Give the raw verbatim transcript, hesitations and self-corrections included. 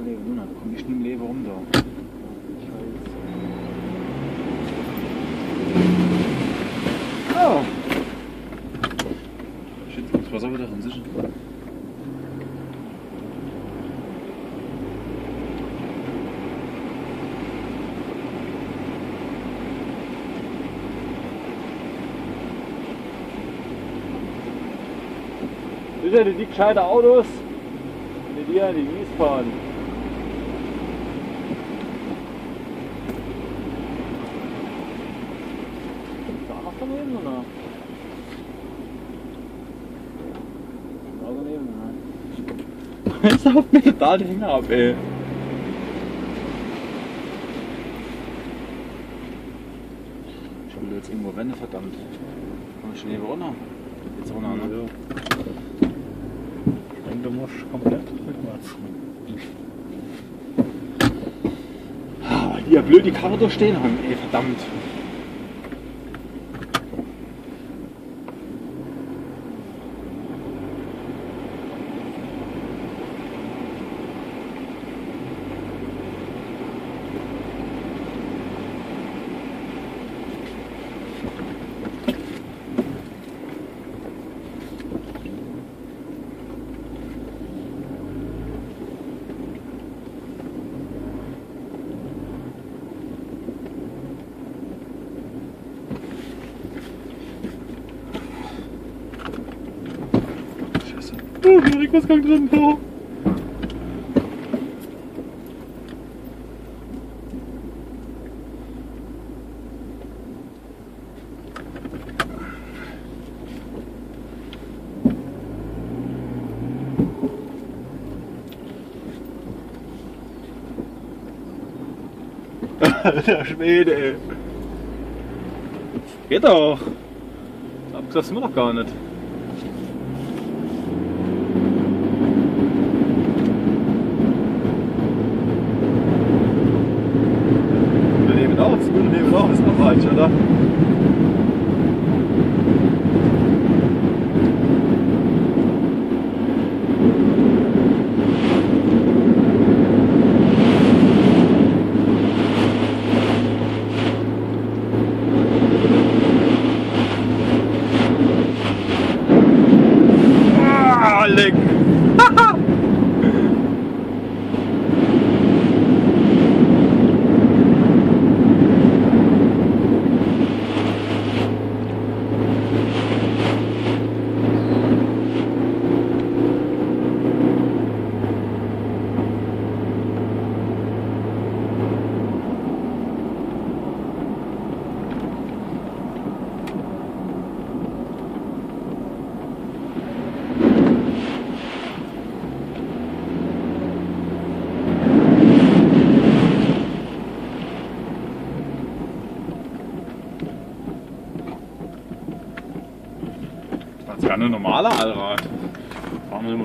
Leben, ne? Komm ich nicht im Leben rum da. Oh! Shit, das Wasser wieder drin sicher. Sicher, die die gescheite Autos mit dir in die Wies fahren. Da noch daneben, oder? Da daneben, ne? Jetzt haut mir total den Hänger ab, ey. Ich will jetzt irgendwo rennen, verdammt. Komm ich schon hier runter? Jetzt runter, ne? Ja. Du musst komplett rückwärts. Ah, hier blöd die Karre durchstehen haben, ey, verdammt. Oh, Erik, was kommt drin? Oh. Der Schwede, ey. Geht doch. Das sind wir doch gar nicht. Wir nehmen auch, ist noch falsch, oder? Ah, leck! Das ist ja ein normaler Allrad.